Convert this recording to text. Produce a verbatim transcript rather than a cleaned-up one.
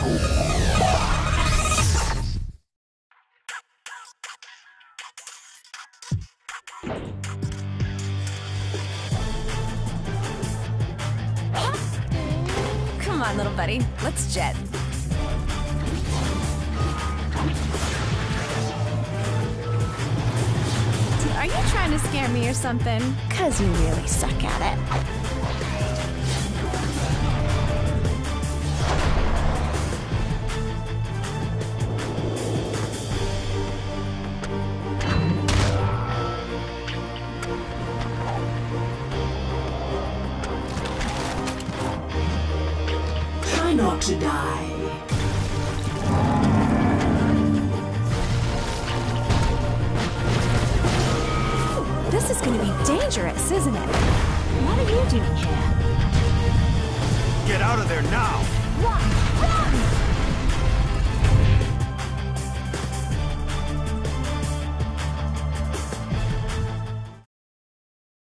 Come on, little buddy. Let's jet. Are you trying to scare me or something? 'Cause you really suck at it. Try not to die. This is gonna be dangerous, isn't it? What are you doing here? Get out of there now! Run! Run!